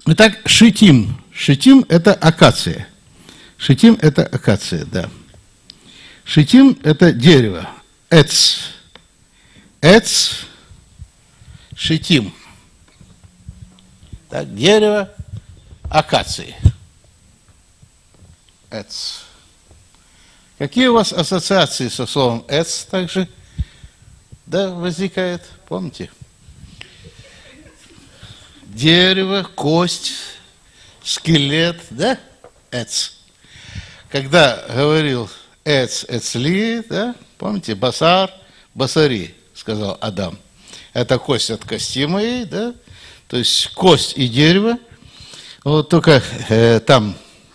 Итак, шитим. Шитим – это акация. Шитим – это акация, да. Шитим – это дерево. Эц. Эц. Шитим. Так, дерево акации. Эц. Какие у вас ассоциации со словом эц также, да, возникает? Помните? Дерево, кость, скелет, да? Эц. Когда говорил эц, эцли, да? Помните? Басар, басари, сказал Адам. Это кость от кости моей, да? То есть кость и дерево. Вот только там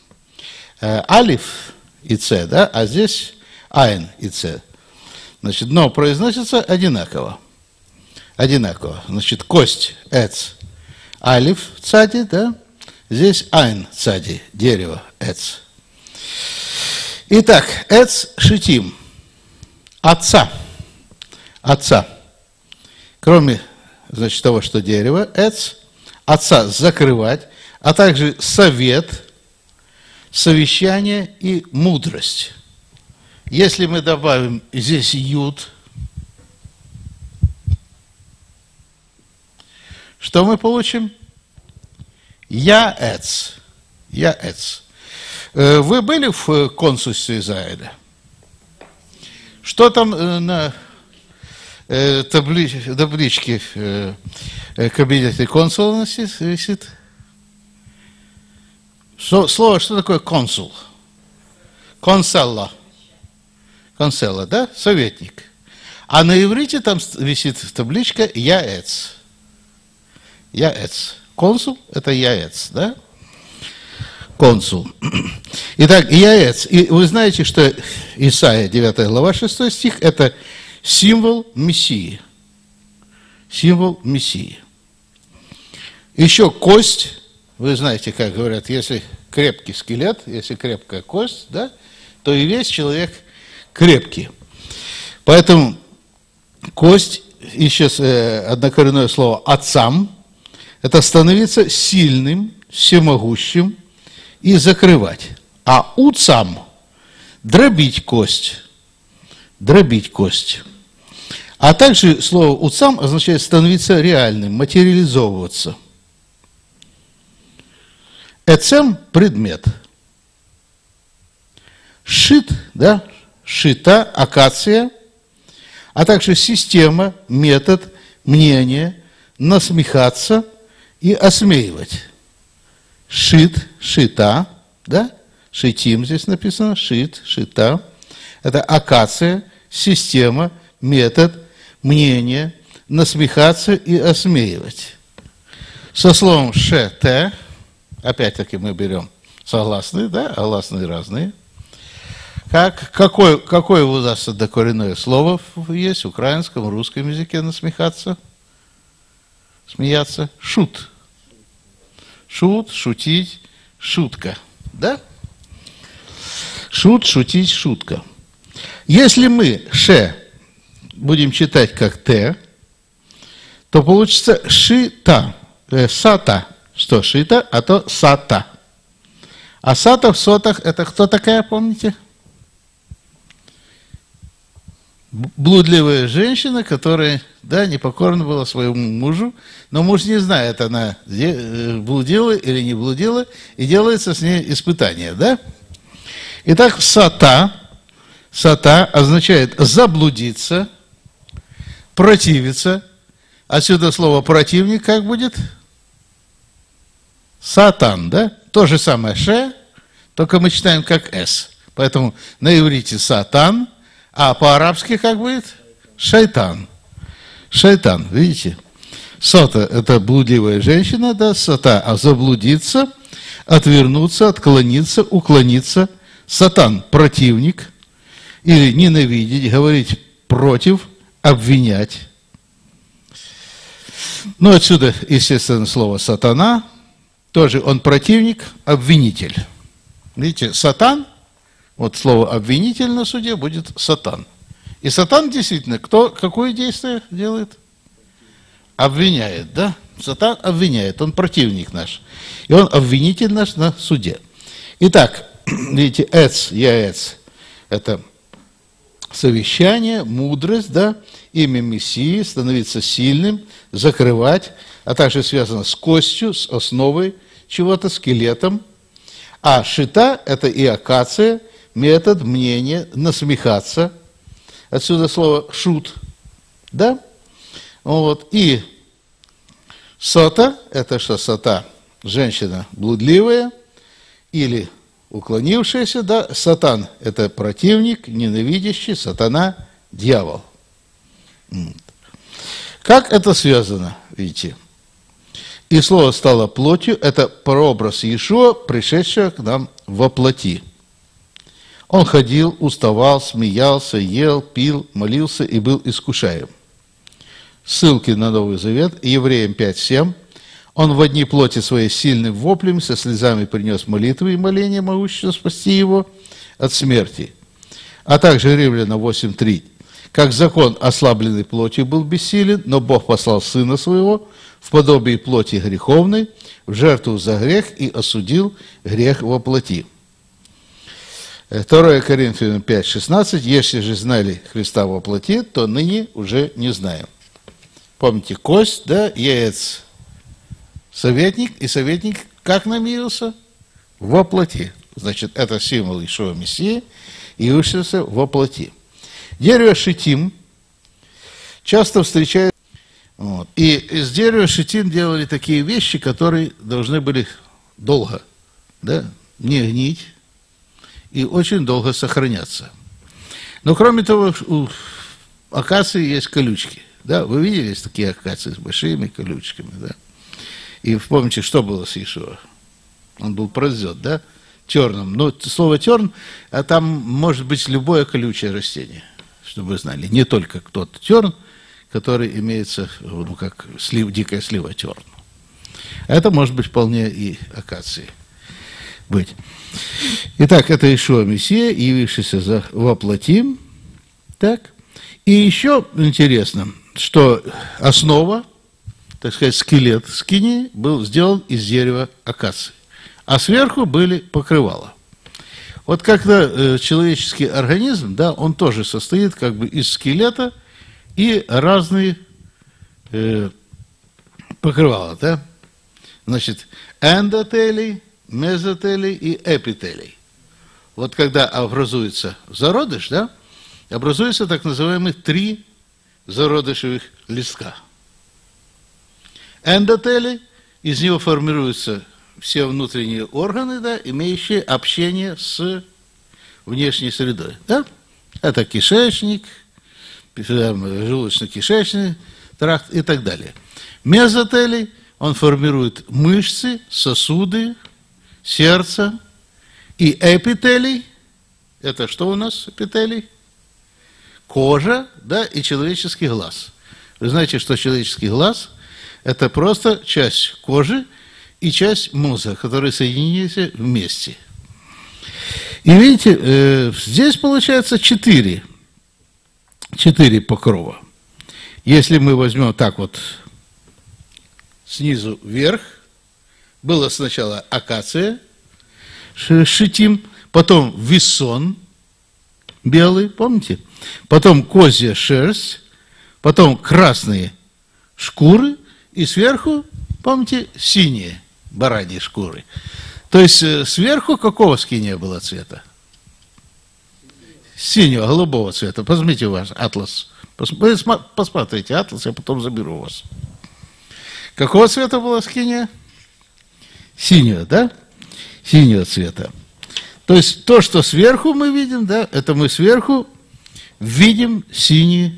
алиф и ц, да? А здесь айн и ц. Значит, но произносится одинаково. Одинаково. Значит, кость, эц, алиф, цади, да? Здесь айн, цади, дерево, эц. Итак, эц шитим. Отца. Отца. Кроме, значит, того, что дерево, эц, отца закрывать, а также совет, совещание и мудрость. Если мы добавим здесь юд, что мы получим? Я-эц. Я-эц. Вы были в консульстве Израиля? Что там на табличке кабинета консула висит? Слово, что такое консул? Конселла. Конселла, да? Советник. А на иврите там висит табличка яэц. Яэц. Консул – это яэц, да? Консул. Итак, яэц. И вы знаете, что Исайя, 9 глава, 6 стих – это символ Мессии. Символ Мессии. Еще кость. Вы знаете, как говорят, если крепкий скелет, если крепкая кость, да, то и весь человек крепкий. Поэтому кость, и сейчас однокоренное слово «отцам», это становиться сильным, всемогущим и закрывать. А «уцам» – дробить кость. Дробить кость. А также слово «уцам» означает становиться реальным, материализовываться. Эцем – предмет. Шит, да, шита, акация, а также система, метод, мнение, насмехаться и осмеивать. Шит, шита, да, шитим здесь написано, шит, шита. Это акация, система, метод, мнение, насмехаться и осмеивать. Со словом ше-те, опять-таки мы берем согласные, да, а гласные разные. Какое у нас однокоренное слово есть в украинском, русском языке насмехаться? Смеяться? Шут. Шут, шутить, шутка. Да? Шут, шутить, шутка. Если мы ше будем читать как т, то получится шита, сата. Что шита, а то сата. А сата в сотах, это кто такая, помните? Блудливая женщина, которая, да, непокорна была своему мужу, но муж не знает, она блудила или не блудила, и делается с ней испытание, да? Итак, сата означает заблудиться, противиться. Отсюда слово противник как будет? Сатан, да? То же самое ше, только мы читаем как с. Поэтому на иврите сатан, а по-арабски как будет? Шайтан. Шайтан, видите? Сота – это блудливая женщина, да, сата, а заблудиться, отвернуться, отклониться, уклониться. Сатан – противник, или ненавидеть, говорить против, обвинять. Ну, отсюда, естественно, слово сатана. Тоже он противник, обвинитель. Видите, сатан, вот слово обвинитель на суде будет сатан. И сатан действительно, какое действие делает? Обвиняет, да? Сатан обвиняет, он противник наш. И он обвинитель наш на суде. Итак, видите, яэц, это совещание, мудрость, да, имя Мессии, становиться сильным, закрывать, а также связано с костью, с основой чего-то, скелетом. А шита – это и акация, метод, мнение, насмехаться. Отсюда слово шут, да? Вот. И сота – это что сота? Женщина блудливая или уклонившаяся, да? Сатан – это противник, ненавидящий, сатана – дьявол. Как это связано, видите? И слово стало плотью, это прообраз Иешуа, пришедшего к нам во плоти. Он ходил, уставал, смеялся, ел, пил, молился и был искушаем. Ссылки на Новый Завет, Евреям 5:7. Он в одни плоти своей сильным воплем, со слезами принес молитвы и моления, могущего спасти его от смерти. А также Римлянам 8:3. Как закон, ослабленный плотью, был бессилен, но Бог послал Сына Своего в подобии плоти греховной, в жертву за грех и осудил грех во плоти. 2 Коринфянам 5:16. Если же знали Христа во плоти, то ныне уже не знаем. Помните, кость, да, яец, советник, и советник как нам явился? Во плоти. Значит, это символ Иешуа Мессии, явившийся во плоти. Дерево шитим часто встречается. Вот. И из дерева шитим делали такие вещи, которые должны были долго, да, не гнить и очень долго сохраняться. Но кроме того, у акации есть колючки. Да? Вы видели, есть такие акации с большими колючками, да? И помните, что было с Иешуа? Он был прозет, да? Терном. Но слово терн, а там может быть любое колючее растение, чтобы вы знали. Не только тот терн, который имеется, ну, как дикая слива терн. Это может быть вполне и акацией быть. Итак, это Иешуа Мессия, явившийся во плоти. Так. И еще интересно, что основа, так сказать, скелет скинии был сделан из дерева акации, а сверху были покрывала. Вот когда человеческий организм, да, он тоже состоит как бы из скелета и разные покрывала, да? Значит, эндотелий, мезотелий и эпителий. Вот когда образуется зародыш, да, образуются так называемые 3 зародышевых листка. Эндотелий, из него формируются все внутренние органы, да, имеющие общение с внешней средой. Да? Это кишечник, желудочно-кишечный тракт и так далее. Мезотелий, он формирует мышцы, сосуды, сердце. И эпителий, это что у нас эпителий? Кожа, да, и человеческий глаз. Вы знаете, что человеческий глаз – это просто часть кожи и часть мозга, которые соединились вместе. И видите, здесь получается 4 покрова. Если мы возьмем так вот снизу вверх, было сначала акация, шитим, потом висон белый, помните? Потом козья шерсть, потом красные шкуры и сверху, помните, синие бараньи шкуры. То есть сверху какого скиния было цвета? Синего, голубого цвета. Посмотрите ваш атлас. Посмотрите атлас, я потом заберу вас. Какого цвета была скиния? Синего, да? Синего цвета. То есть то, что сверху мы видим, да, это мы сверху видим синий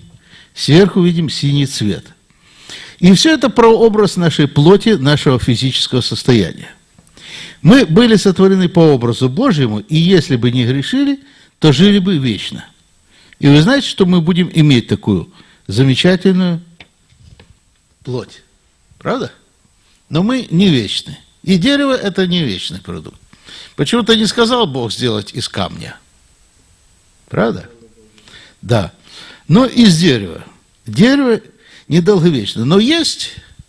цвет. И все это прообраз нашей плоти, нашего физического состояния. Мы были сотворены по образу Божьему, и если бы не грешили, то жили бы вечно. И вы знаете, что мы будем иметь такую замечательную плоть. Правда? Но мы не вечны. И дерево – это не вечный продукт. Почему-то не сказал Бог сделать из камня. Правда? Да. Но из дерева. Дерево недолговечно. Но есть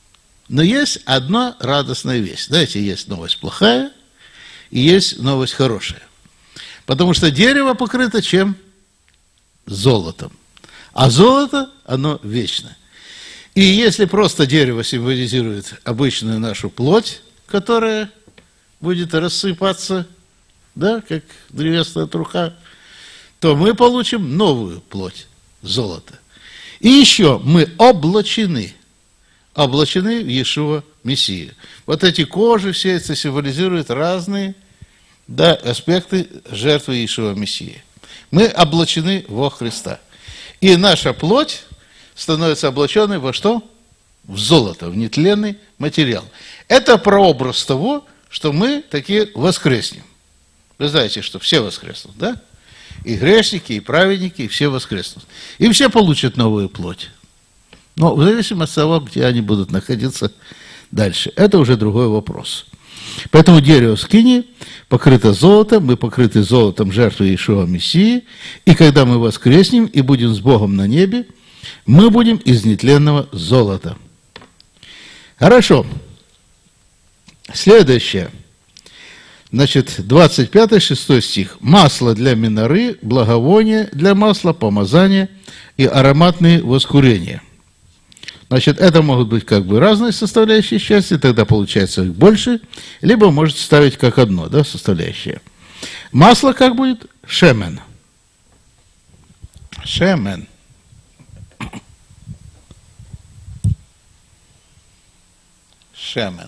Но есть одна радостная вещь. Знаете, есть новость плохая и есть новость хорошая. Потому что дерево покрыто чем? Золотом. А золото, оно вечно. И если просто дерево символизирует обычную нашу плоть, которая будет рассыпаться, да, как древесная труха, то мы получим новую плоть, золото. И еще мы облачены в Иешуа Мессию. Вот эти кожи, все это символизируют разные, да, аспекты жертвы Иешуа Мессии. Мы облачены во Христа. И наша плоть становится облаченной во что? В золото, в нетленный материал. Это прообраз того, что мы такие воскреснем. Вы знаете, что все воскреснут, да? И грешники, и праведники, и все воскреснут. И все получат новую плоть. Но в зависимости от того, где они будут находиться дальше. Это уже другой вопрос. Поэтому дерево скинии покрыто золотом, мы покрыты золотом жертвы Иешуа Мессии, и когда мы воскреснем и будем с Богом на небе, мы будем из нетленного золота. Хорошо. Следующее. Значит, 25-6 стих. Масло для миноры, благовоние для масла, помазание и ароматные воскурения. Значит, это могут быть как бы разные составляющие части, тогда получается их больше, либо можете ставить как одно, да, составляющее. Масло как будет? Шемен. Шемен. Шемен.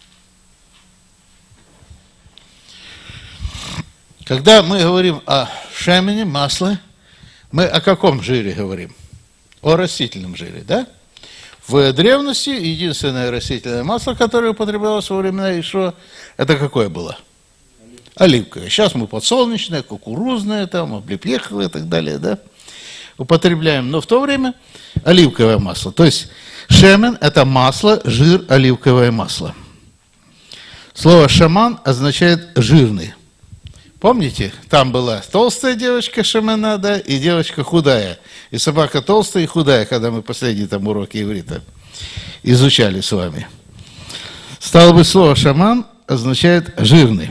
Когда мы говорим о шемене, масле, мы о каком жире говорим? О растительном жире, да? В древности единственное растительное масло, которое употреблялось во времена Иешуа, это какое было? Оливковое. Сейчас мы подсолнечное, кукурузное, там, облепеховое и так далее, да? Употребляем. Но в то время оливковое масло. То есть шемен – это масло, жир, оливковое масло. Слово шаман означает жирный. Помните, там была толстая девочка Шемена, да, и девочка худая. И собака толстая и худая, когда мы последний там уроки иврита изучали с вами. Стало быть, слово шаман означает жирный.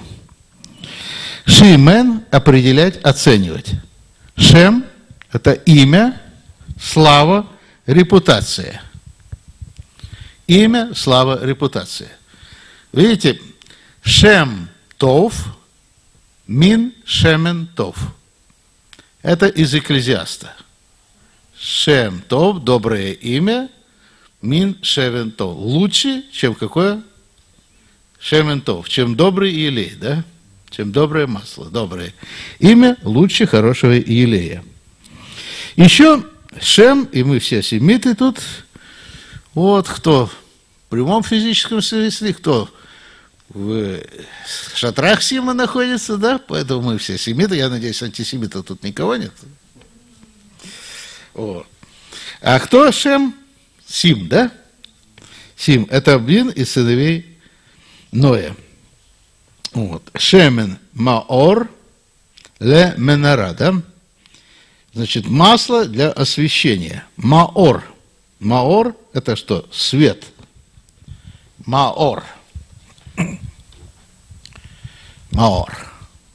Шимен – определять, оценивать. Шем – это имя, слава, репутация. Имя, слава, репутация. Видите, Шем Тов, Мин Шемен Тов. Это из Экклезиаста. Шем Тов, доброе имя, Мин Шемен Тов. Лучше, чем какое? Шемен Тов, чем добрый елей, да? Чем доброе масло, доброе имя, лучше хорошего елея. Еще Шем, и мы все семиты тут, вот кто в прямом физическом смысле, кто в шатрах Сима находится, да, поэтому мы все семиты, я надеюсь, антисемитов тут никого нет. Вот. А кто Шем? Сим, да? Сим – это один из сыновей Ноя. Вот. Шемен маор ле менара, да? Значит, масло для освещения. Маор. Маор – это что? Свет. Маор. Маор.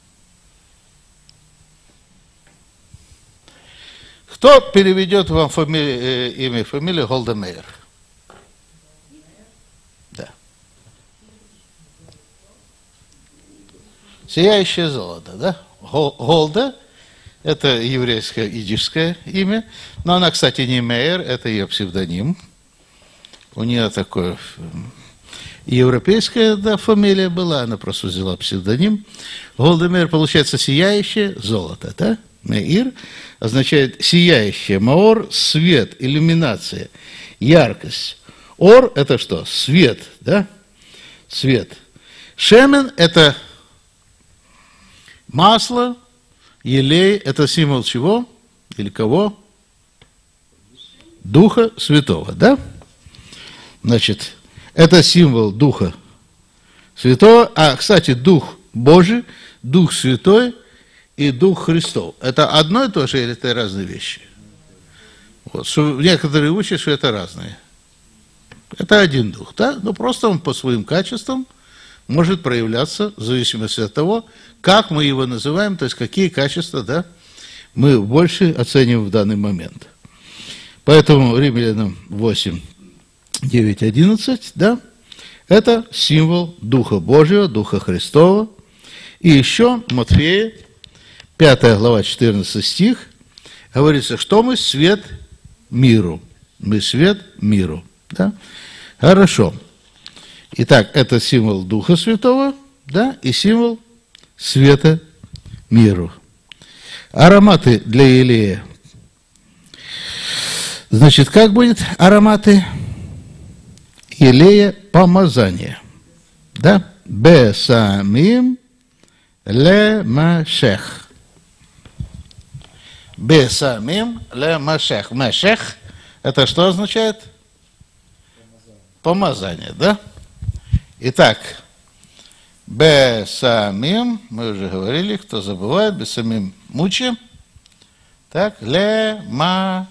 Кто переведет вам имя и фамилию Голда Меир? Да. Сияющее золото, да? Голда – это еврейское идишское имя, но она, кстати, не Меир, это ее псевдоним. У нее такое европейская, да, фамилия была, она просто взяла псевдоним. Голда Меир получается сияющее золото, да? Меир означает сияющее. Маор – свет, иллюминация, яркость. Ор – это что? Свет, да? Свет. Шемен – это масло, елей – это символ чего? Или кого? Духа Святого, да? Значит, это символ Духа Святого. А, кстати, Дух Божий, Дух Святой и Дух Христов. Это одно и то же или это разные вещи? Вот. Некоторые учат, что это разные. Это один дух, да? Но просто он по своим качествам может проявляться в зависимости от того, как мы его называем, то есть какие качества, да, мы больше оцениваем в данный момент. Поэтому Римлянам 8, 9, 11, да, это символ Духа Божьего, Духа Христова. И еще Матфея, 5 глава, 14 стих, говорится, что мы свет миру. Мы свет миру. Да? Хорошо. Итак, это символ Духа Святого, да, и символ света миру. Ароматы для елея. Значит, как будет ароматы елея помазания? Да? Бесамим ле машех. Бесамим ле машех. Машех – это что означает? Помазание, да? Итак, бесамим, мы уже говорили, кто забывает, бесамим мучи. Так, ле машех.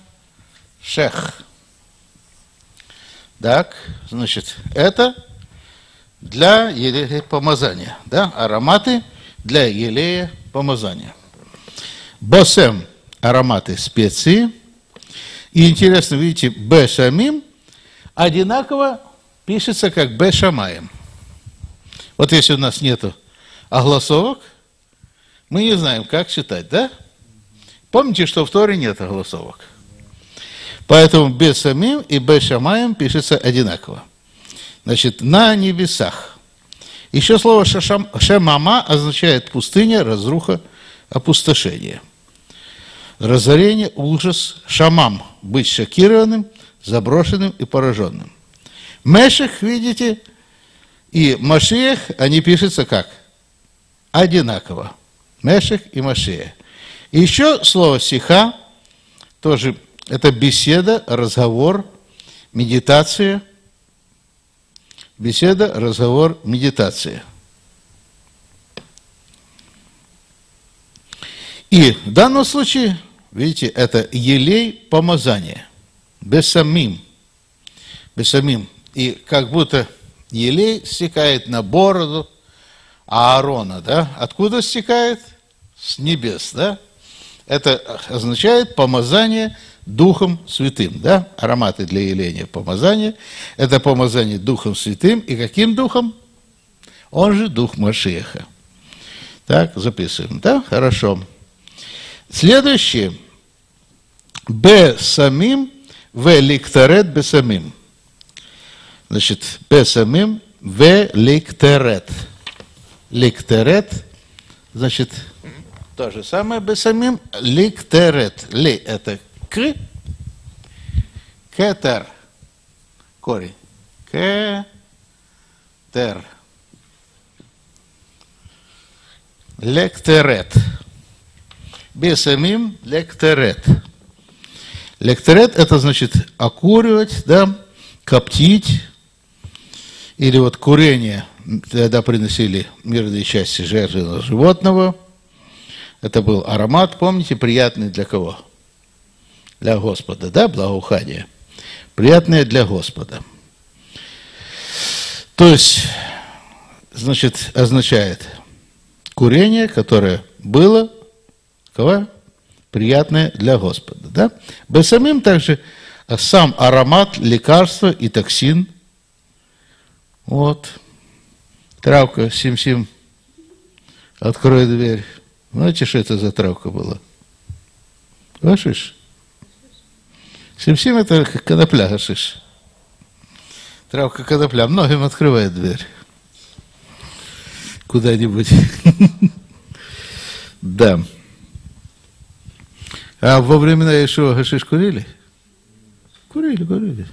Так, значит, это для елея помазания, да? Ароматы для елея помазания. Босем – ароматы специи. И интересно, видите, бешамим одинаково пишется как бешамаем. Вот если у нас нету огласовок, мы не знаем, как читать, да? Помните, что в Торе нет огласовок. Поэтому бешамим и бешамаем пишется одинаково. Значит, на небесах. Еще слово шемама означает пустыня, разруха, опустошение. Разорение, ужас, шамам – быть шокированным, заброшенным и пораженным. Мешех, видите, и Машиах, они пишутся как? Одинаково. Мешех и Машиах. И еще слово сиха, тоже это беседа, разговор, медитация. Беседа, разговор, медитация. И в данном случае, видите, это елей помазания. Бесамим. Бесамим. И как будто елей стекает на бороду Аарона, да? Откуда стекает? С небес, да? Это означает помазание Духом Святым, да? Ароматы для елея помазания. Это помазание Духом Святым. И каким Духом? Он же Дух Машиаха. Так, записываем, да? Хорошо. Следующее. Бесамим великтерет бесамим. Значит, бесамим великтерет. Ликтерет, значит, то же самое бесамим, ликтерет. Ли – это к, кетер, корень, кетер. Лектерет. Бесамим лектерет. Лектерет – это значит окуривать, да, коптить, или вот курение, тогда приносили мирные части жертвенного животного. Это был аромат, помните, приятный для кого? Для Господа, да, благоухание. Приятное для Господа. То есть, значит, означает курение, которое было, кого? Приятное для Господа, да? Бесамим также сам аромат, лекарство и токсин. Вот. Травка, сим-сим, открой дверь. Знаете, что это за травка была? Гашиш. Сим-сим – это конопля, гашиш. Травка конопля. Многим открывает дверь. Куда-нибудь. Да. А во времена Иешуа гашиш курили? Курили.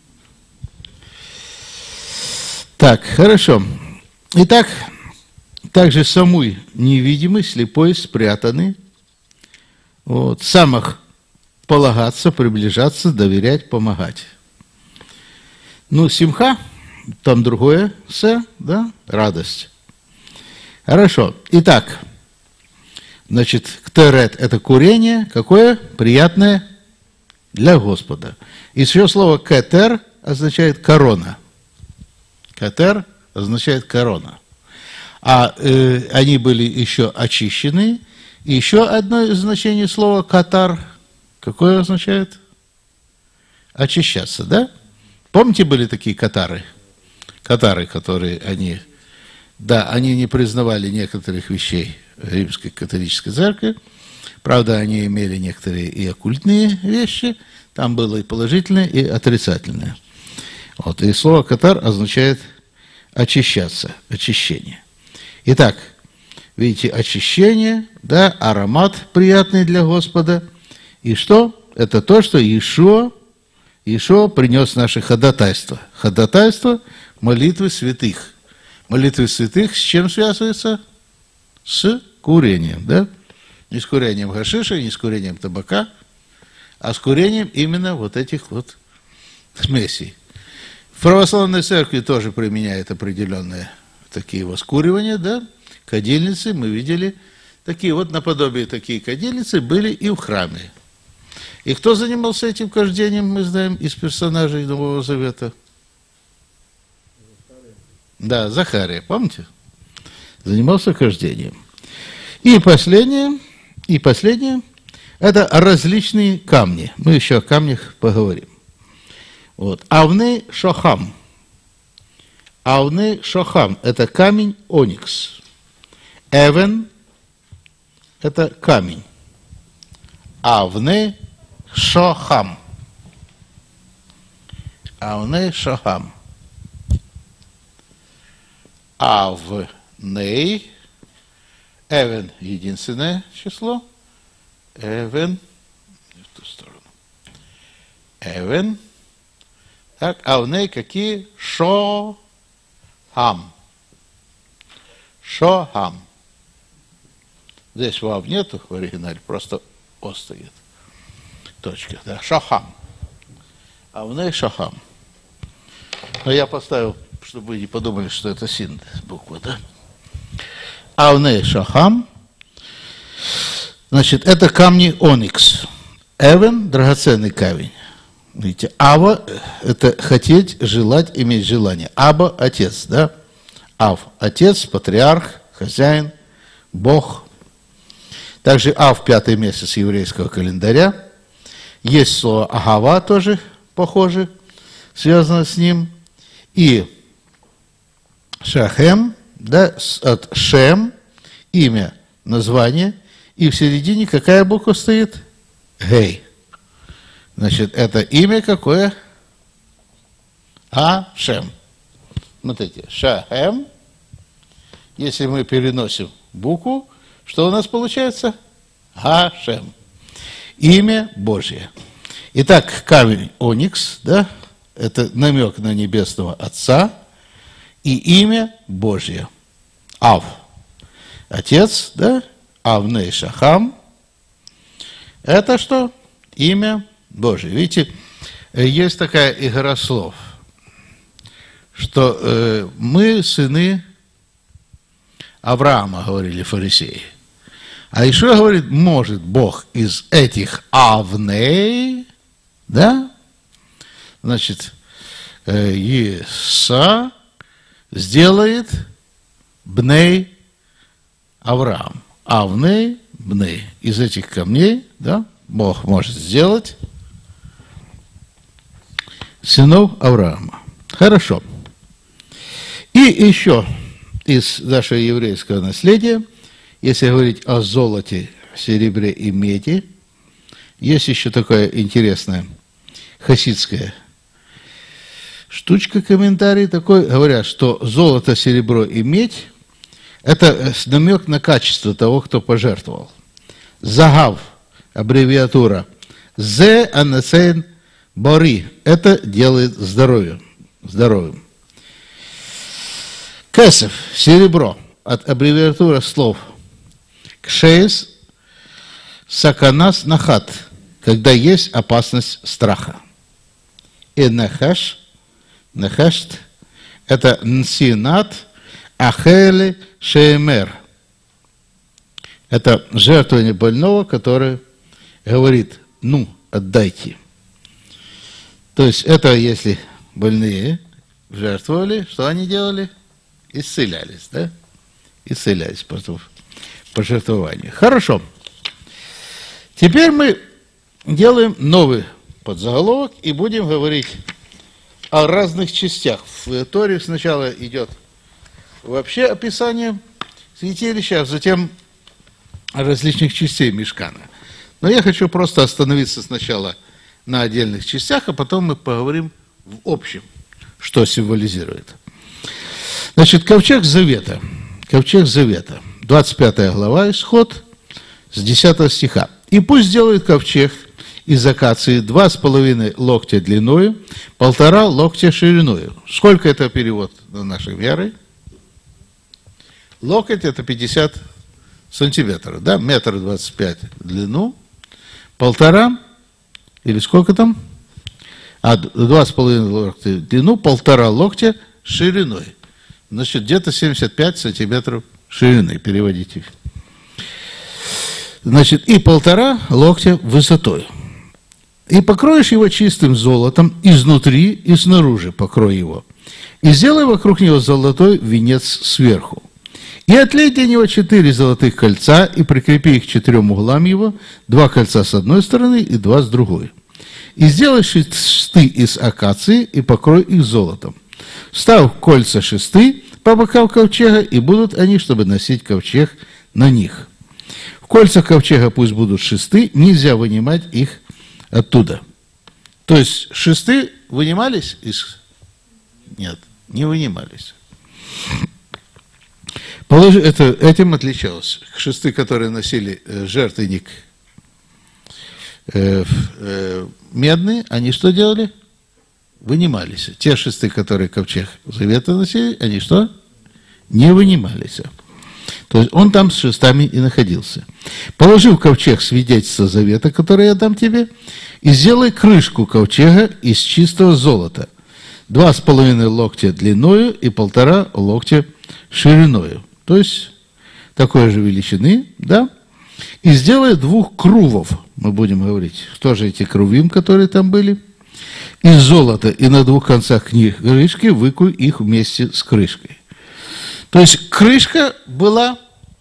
Так, хорошо. Итак, также самуй невидимый, слепой, спрятанный. Вот, самых полагаться, приближаться, доверять, помогать. Ну, симха, там другое да, радость. Хорошо. Итак, значит, ктерет – это курение, какое? Приятное для Господа. И еще слово кетер означает корона. Катер означает корона. А они были еще очищены. И еще одно из значений слова катар. Какое означает? Очищаться, да? Помните, были такие катары? Катары, которые они не признавали некоторых вещей Римской католической церкви. Правда, они имели некоторые и оккультные вещи. Там было и положительное, и отрицательное. Вот. И слово катар означает очищаться, очищение. Итак, видите, очищение, да, аромат приятный для Господа. И что? Это то, что Иешуа принес наше ходатайство. Ходатайство молитвы святых. Молитвы святых с чем связывается? С курением, да? Не с курением гашиша, не с курением табака, а с курением именно вот этих вот смесей. В православной церкви тоже применяют определенные такие воскуривания, да? Кадильницы, мы видели, такие вот наподобие такие кадильницы были и в храме. И кто занимался этим кождением, мы знаем из персонажей Нового Завета? Да, Захария, помните? Занимался кождением. И последнее, это различные камни. Мы еще о камнях поговорим. Вот. Авны шохам. Авны шохам – это камень оникс. Эвен – это камень. Авны шохам. Авны шохам. Авней. Эвен – единственное число. Эвен. В ту сторону. Эвен. Так, авней какие? Шохам. Шохам. Здесь вав нету в оригинале, просто о стоит. Точка, да. Шохам. Авней шохам. Но я поставил, чтобы вы не подумали, что это син буква, да? Авней шохам. Значит, это камни оникс. Эвен – драгоценный камень. Видите, Ава – это хотеть, желать, иметь желание. Аба – отец, да? Ав – отец, патриарх, хозяин, Бог. Также Ав – 5-й месяц еврейского календаря. Есть слово Агава тоже похоже, связано с ним. И Шахем, да, от Шем, имя, название. И в середине какая буква стоит? Гей. Значит, это имя какое? Ашем. Смотрите, Шахем. Если мы переносим букву, что у нас получается? Ашем. Имя Божье. Итак, камень оникс, да, это намек на Небесного Отца и имя Божье. Ав. Отец, да, Авней Шахам. Это что? Имя Божие. Видите, есть такая игра слов, что мы сыны Авраама, говорили фарисеи. А еще говорит, может Бог из этих Авней, да, значит, Иса сделает Бней Авраам. Авней, Бней. Из этих камней, да, Бог может сделать сынов Авраама. Хорошо. И еще из нашего еврейского наследия, если говорить о золоте, серебре и меди, есть еще такая интересная хасидская штучка, комментарий такой, говорят, что золото, серебро и медь – это намек на качество того, кто пожертвовал. Загав, аббревиатура, Зе анесен бори, это делает здоровьем. Кесев, серебро, от аббревиатуры слов кшеес, саканас нахат, когда есть опасность страха. И нахаш, это нсинат, ахели шеемер. Это жертвование больного, которое говорит, ну, отдайте. То есть это, если больные жертвовали, что они делали? Исцелялись, да? Исцелялись потом по жертвованию. Хорошо. Теперь мы делаем новый подзаголовок и будем говорить о разных частях. В Торе сначала идет вообще описание святилища, а затем различных частей мишкана. Но я хочу просто остановиться сначала на отдельных частях, а потом мы поговорим в общем, что символизирует. Значит, ковчег завета. Ковчег завета. 25 глава, Исход, с 10 стиха. «И пусть сделает ковчег из акации 2,5 локтя длиною, 1,5 локтя шириною». Сколько это перевод на нашей веры? Локоть – это 50 сантиметров, да? 1,25 м в длину, 1,5, или сколько там? 2,5 локтя в длину, 1,5 локтя шириной. Значит, где-то 75 сантиметров ширины, переводите. Значит, и 1,5 локтя высотой. И покроешь его чистым золотом изнутри и снаружи покрой его. И сделай вокруг него золотой венец сверху. И отлей для него 4 золотых кольца, и прикрепи их к 4 углам его, 2 кольца с одной стороны и 2 с другой. И сделай шесты из акации, и покрой их золотом. Встав кольца шесты по бокам ковчега, и будут они, чтобы носить ковчег на них. В кольцах ковчега пусть будут шесты, нельзя вынимать их оттуда. То есть шесты вынимались из... Нет, не вынимались. Этим отличалось. Шесты, которые носили жертвенник медный, они что делали? Вынимались. Те шесты, которые ковчег завета носили, они что? Не вынимались. То есть он там с шестами и находился. Положи в ковчег свидетельство завета, которое я дам тебе, и сделай крышку ковчега из чистого золота, 2,5 локтя длиною и 1,5 локтя шириною. То есть такой же величины, да? И сделай 2 крувов, мы будем говорить, что же эти крувим, которые там были, из золота, и на 2 концах крышки выкуй их вместе с крышкой. То есть крышка была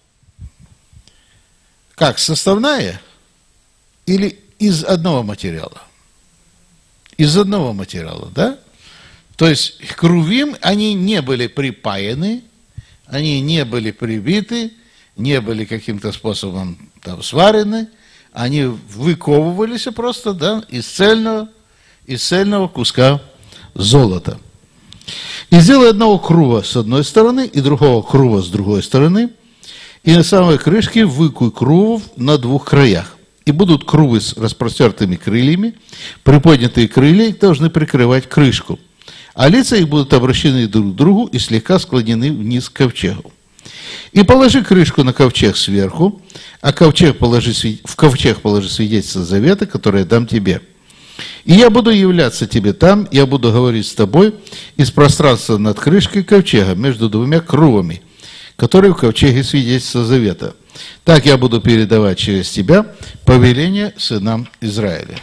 как, составная или из одного материала? Из одного материала, да? То есть крувим, они не были припаяны, они не были прибиты, не были каким-то способом там сварены, они выковывались просто, да, из цельного куска золота. И сделай одного крува с одной стороны и другого крува с другой стороны, и на самой крышке выкуй крувов на 2 краях. И будут крувы с распростертыми крыльями, приподнятые крылья должны прикрывать крышку, а лица их будут обращены друг к другу и слегка склонены вниз к ковчегу. И положи крышку на ковчег сверху, а в ковчег положи свидетельство завета, которое я дам тебе. И я буду являться тебе там, я буду говорить с тобой из пространства над крышкой ковчега между 2 крувами, которые в ковчеге свидетельства завета. Так я буду передавать через тебя повеление сынам Израиля.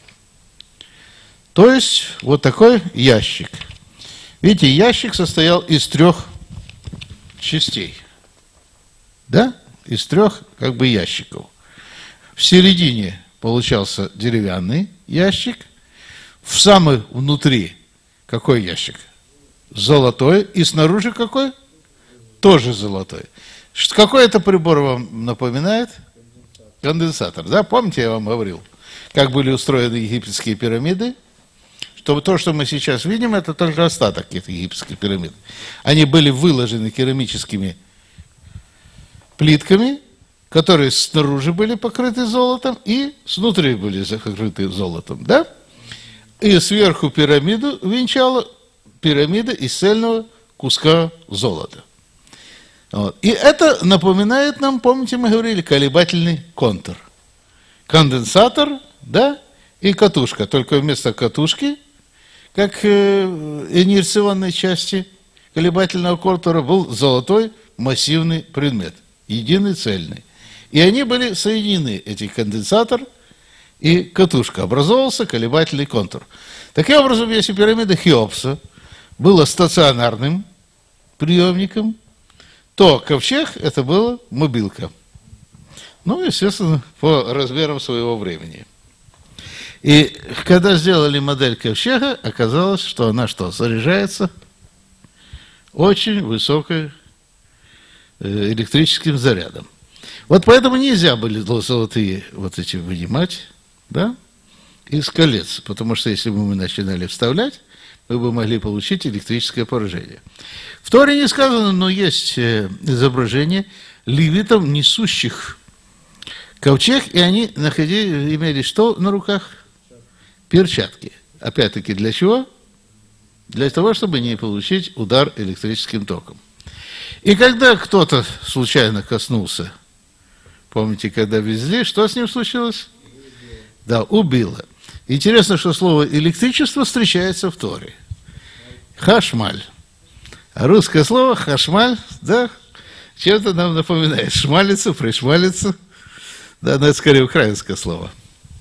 То есть вот такой ящик. Видите, ящик состоял из 3 частей. Да? Из 3 как бы ящиков. В середине получался деревянный ящик. В самый внутри какой ящик? Золотой. И снаружи какой? Тоже золотой. Какой это прибор вам напоминает? Конденсатор. Да? Помните, я вам говорил, как были устроены египетские пирамиды? Что то, что мы сейчас видим, это только остаток этих египетских пирамид. Они были выложены керамическими плитками, которые снаружи были покрыты золотом и снутри были покрыты золотом. Да? И сверху пирамиду венчала пирамида из цельного куска золота. Вот. И это напоминает нам, помните, мы говорили, колебательный контур. Конденсатор, да, и катушка. Только вместо катушки, как инерционной части колебательного контура, был золотой массивный предмет, единый, цельный. И они были соединены, эти конденсатор и катушка. Образовался колебательный контур. Таким образом, если пирамида Хеопса была стационарным приемником, то ковчег это была мобилка. Ну, естественно, по размерам своего времени. И когда сделали модель ковчега, оказалось, что она что? Заряжается очень высоким электрическим зарядом. Вот поэтому нельзя были золотые вот эти вынимать, да, из колец, потому что если бы мы начинали вставлять, мы бы могли получить электрическое поражение. В Торе не сказано, но есть изображение левитов, несущих ковчег, и они имели что на руках? Перчатки. Опять-таки для чего? Для того, чтобы не получить удар электрическим током. И когда кто-то случайно коснулся, помните, когда везли, что с ним случилось? Да, убило. Интересно, что слово «электричество» встречается в Торе. Хашмаль. А русское слово «хашмаль», да, чем-то нам напоминает. Шмалиться, пришмалиться. Да, но это скорее украинское слово.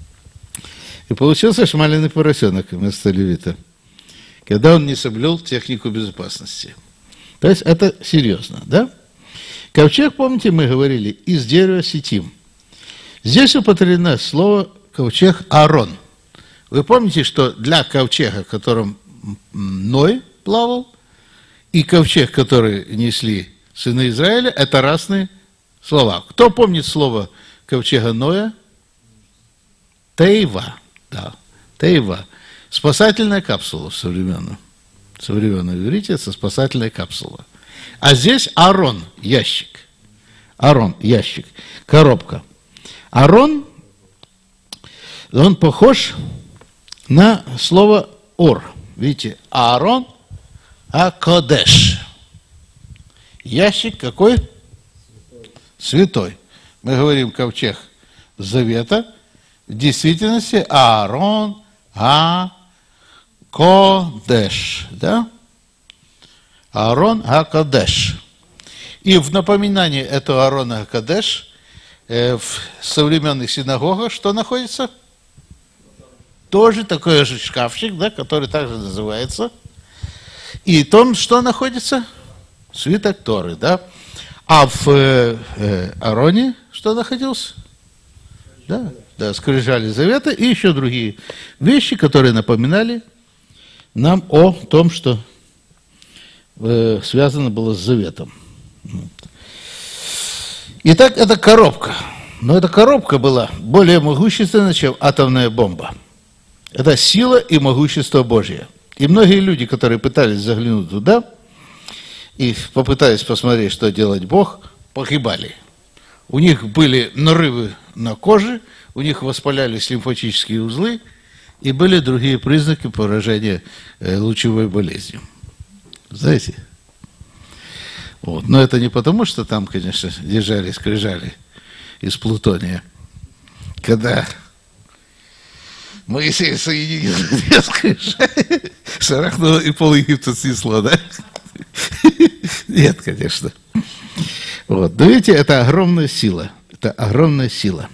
И получился шмаленый поросенок вместо левита, когда он не соблюл технику безопасности. То есть это серьезно, да? Ковчег, помните, мы говорили, из дерева ситим. Здесь употреблено слово ковчег Аарон. Вы помните, что для ковчега, в котором Ной плавал, и ковчег, который несли сыны Израиля, это разные слова. Кто помнит слово ковчега Ноя? Тейва. Да, Тейва. Спасательная капсула в современном иврите, это спасательная капсула. А здесь Аарон, ящик. Аарон, ящик, коробка. Аарон, он похож на слово Ор. Видите, Аарон, Акодеш. Ящик какой? Святой. Мы говорим ковчег завета. В действительности Аарон, Кодеш, да? Аарон Кодеш. И в напоминании этого Аарона Кодеш в современных синагогах что находится? Тоже такой же шкафчик, да, который также называется. И там что находится? Свиток Торы, да? А в Аароне что находилось? Да, да, скрижали завета и еще другие вещи, которые напоминали нам о том, что связано было с заветом. Итак, это коробка. Но эта коробка была более могущественна, чем атомная бомба. Это сила и могущество Божье. И многие люди, которые пытались заглянуть туда и попытались посмотреть, что делать Бог, погибали. У них были нарывы на коже, у них воспалялись лимфатические узлы, и были другие признаки поражения лучевой болезнью. Знаете? Вот. Но это не потому, что там, конечно, держали скрижали из плутония. Когда Моисей соединил две скрижали, шарахнуло и пол Египта снесло, да? Нет, конечно. Вот. Но видите, это огромная сила. Это огромная сила.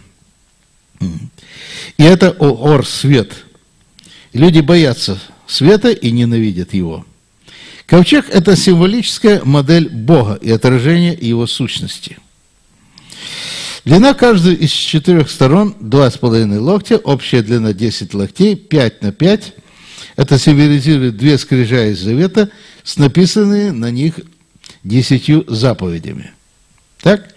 И это ор, свет. Люди боятся света и ненавидят его. Ковчег – это символическая модель Бога и отражение его сущности. Длина каждой из 4 сторон 2,5 локтя, общая длина 10 локтей, 5 на 5. Это символизирует 2 скрижали завета с написанными на них 10 заповедями. Так?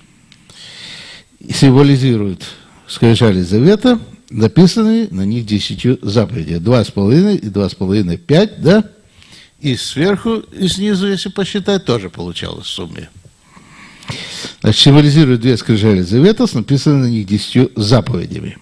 Символизирует скрижали завета, написанные на них 10 заповедей. 2,5 и 2,5, 5, да? И сверху, и снизу, если посчитать, тоже получалось в сумме. Значит, символизирует 2 скрижали завета с написанными на них 10 заповедями.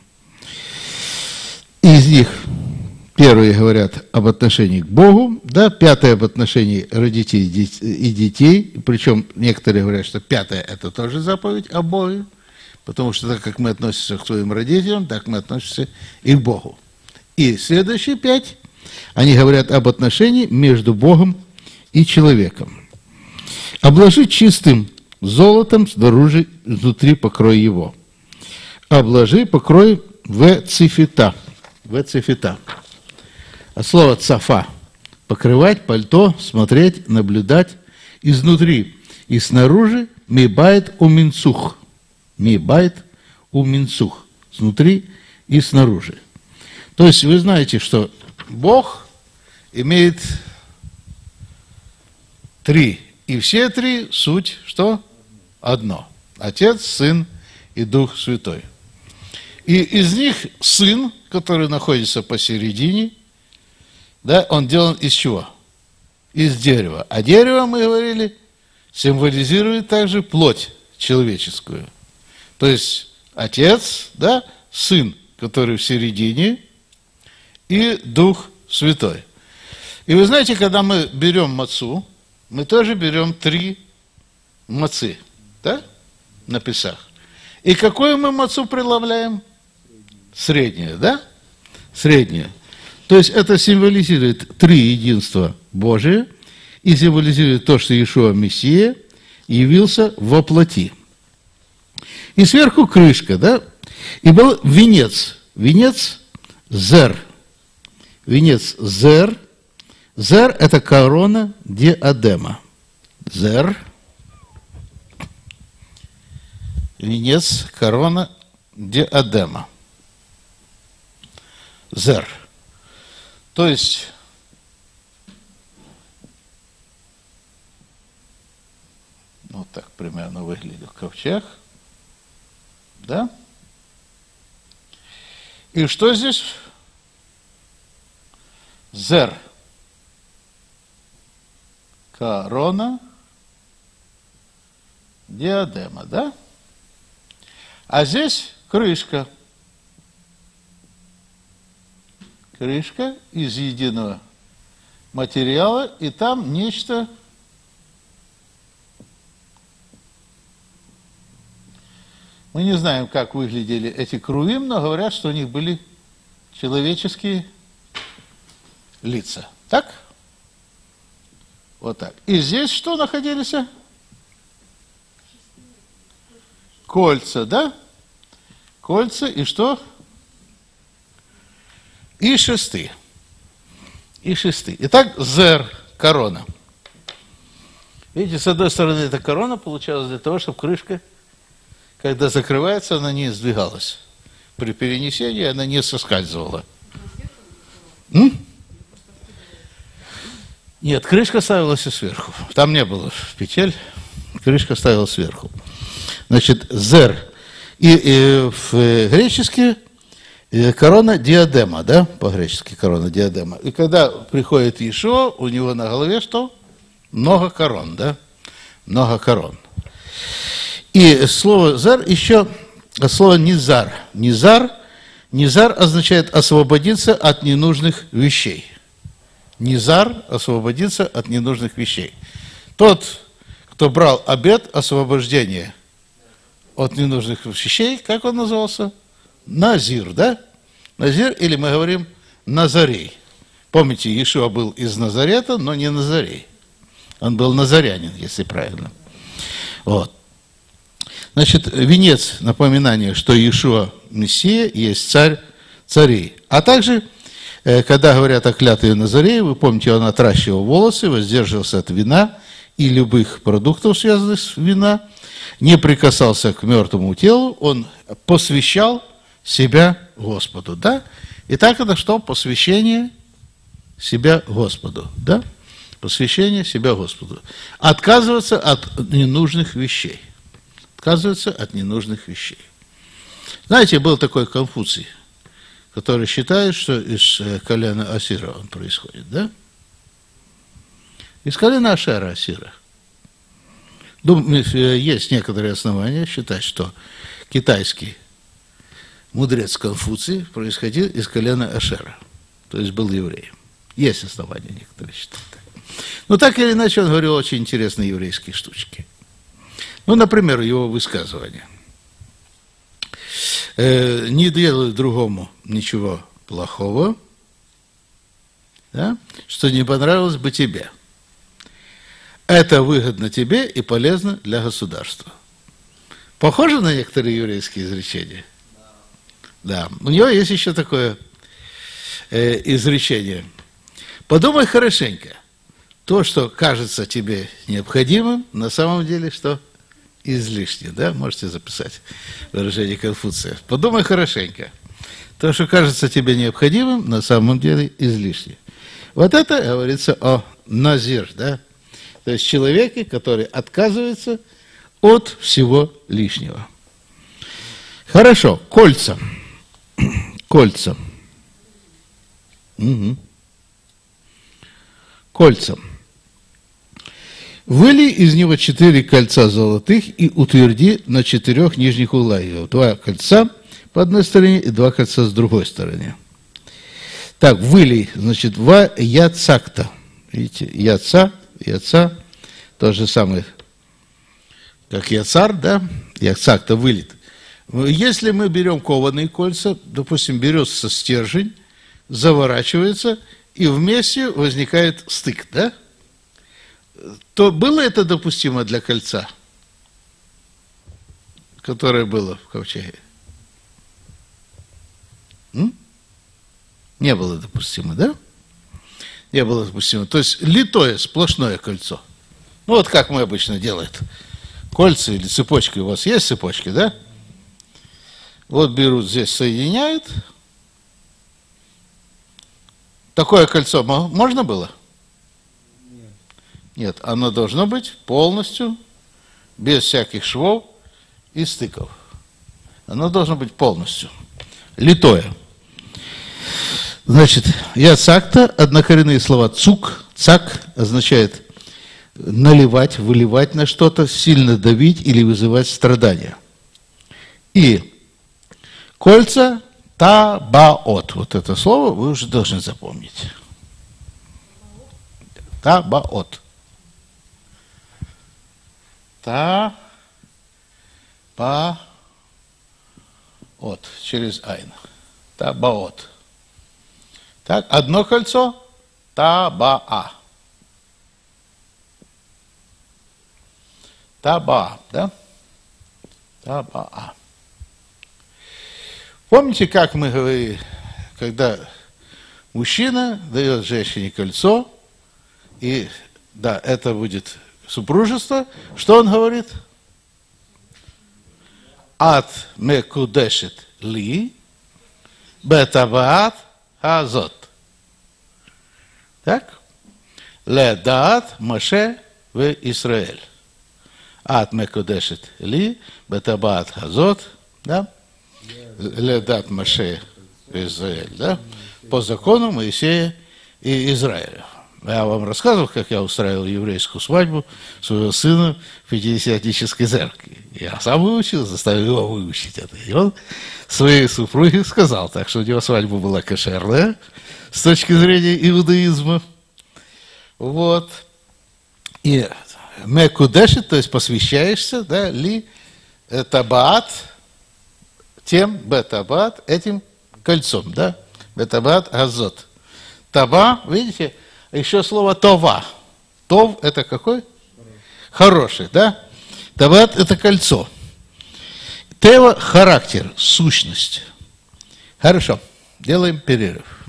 Из них первые говорят об отношении к Богу, да, 5 об отношении родителей и детей, причем некоторые говорят, что 5 это тоже заповедь о Боге, потому что так как мы относимся к своим родителям, так мы относимся и к Богу. И следующие 5, они говорят об отношении между Богом и человеком. Обложи чистым золотом снаружи, внутри покрой его. Обложи, покрой вецифита. Вецифита. От слова цафа. Покрывать, пальто, смотреть, наблюдать изнутри и снаружи. Мибайт уминцух. Мибайт уминцух. Снутри и снаружи. То есть вы знаете, что Бог имеет три. И все три суть что? Одно. Отец, Сын и Дух Святой. И из них Сын, который находится посередине, да, он делан из чего? Из дерева. А дерево, мы говорили, символизирует также плоть человеческую. То есть Отец, да, Сын, который в середине, и Дух Святой. И вы знаете, когда мы берем мацу, мы тоже берем 3 мацы, да, на Песах. И какую мы мацу преломляем? Среднюю, да? Среднюю. То есть это символизирует 3 единства Божие и символизирует то, что Иешуа Мессия явился во плоти. И сверху крышка, да? И был венец. Венец зер. Венец зер. Зер – это корона диадема. Зер. Венец, корона диадема. Зер. То есть вот так примерно выглядит ковчег. Да? И что здесь? Зер. Корона диадема, да? А здесь крышка. Крышка из единого материала, и там нечто мы не знаем, как выглядели эти крувим, но говорят, что у них были человеческие лица. Так? Вот так. И здесь что находились? Кольца, да? Кольца и что? И шесты. И шесты. Итак, зер, корона. Видите, с одной стороны, эта корона получалась для того, чтобы крышка, когда закрывается, она не сдвигалась. При перенесении она не соскальзывала. Нет, крышка ставилась и сверху. Там не было петель, крышка ставилась сверху. Значит, зер. И в гречески корона диадема, да, по-гречески корона диадема. И когда приходит Иешуа, у него на голове что? Много корон, да? Много корон. И слово зар еще, слово низар. Низар означает освободиться от ненужных вещей. Низар освободиться от ненужных вещей. Тот, кто брал обет освобождения от ненужных вещей, как он назывался? Назир, да? Назир, или мы говорим Назарей. Помните, Иешуа был из Назарета, но не Назарей. Он был назарянин, если правильно. Вот. Значит, венец напоминания, что Иешуа Мессия есть царь царей. А также, когда говорят о клятве Назарея, вы помните, он отращивал волосы, воздерживался от вина и любых продуктов, связанных с вина, не прикасался к мертвому телу, он посвящал себя Господу, да? Итак, это что? Посвящение себя Господу, да? Посвящение себя Господу. Отказываться от ненужных вещей. Отказываться от ненужных вещей. Знаете, был такой Конфуций, который считает, что из колена Асира он происходит, да? Из колена Ашера Асира. Думаю, есть некоторые основания считать, что китайский мудрец Конфуций происходил из колена Ашера, то есть был евреем. Есть основания некоторые считать так. Но так или иначе он говорил очень интересные еврейские штучки. Ну, например, его высказывание. Не делай другому ничего плохого, да, что не понравилось бы тебе. Это выгодно тебе и полезно для государства. Похоже на некоторые еврейские изречения? Да. У него есть еще такое изречение. Подумай хорошенько. То, что кажется тебе необходимым, на самом деле, что излишне. Да? Можете записать выражение Конфуция. Подумай хорошенько. То, что кажется тебе необходимым, на самом деле излишне. Вот это говорится о назир, да? То есть человеке, который отказывается от всего лишнего. Хорошо, кольца. Кольца. Угу. Кольца. Вылей из него 4 кольца золотых и утверди на 4 нижних углах его. 2 кольца по одной стороне и 2 кольца с другой стороны. Так, вылей, значит, ва яцакта. Видите, яца, то же самое, как яцар, да? Яцакта вылит. Если мы берем кованые кольца, допустим, берется стержень, заворачивается, и вместе возникает стык, да? То было это допустимо для кольца, которое было в ковчеге? Не было допустимо, да? Не было допустимо. То есть литое сплошное кольцо. Ну вот как мы обычно делаем. Кольца или цепочки. У вас есть цепочки, да? Вот берут здесь, соединяют. Такое кольцо можно было? Нет, оно должно быть полностью, без всяких швов и стыков. Оно должно быть полностью. Литое. Значит, яцакта, однокоренные слова цук, цак означает наливать, выливать на что-то, сильно давить или вызывать страдания. И кольца табаот. Вот это слово вы уже должны запомнить. Табаот. Табаот. Через айн. Табаот. Так, одно кольцо. Табаа. Таба, да? Табаа. Помните, как мы говорили, когда мужчина дает женщине кольцо, и да, это будет супружество, что он говорит? Ат мекудешет ли, бетабаат азот. Так? Ледаат Моше в Израиль. Ат мекудешет ли, бетабаат азот, да? Ледат Моше Израиль, да? По закону Моисея и Израиля. Я вам рассказывал, как я устраивал еврейскую свадьбу своего сына в Пятидесятнической церкви. Я сам выучил, заставил его выучить это. И он своей супруге сказал, так что у него свадьба была кошерная с точки зрения иудаизма. Вот. И мекудешит, то есть посвящаешься, да, ли табаат, тем бетабат, этим кольцом, да? Бетабат азот. Таба, видите, еще слово това. Тов это какой? Хороший, да? Табат это кольцо. Тева характер, сущность. Хорошо, делаем перерыв.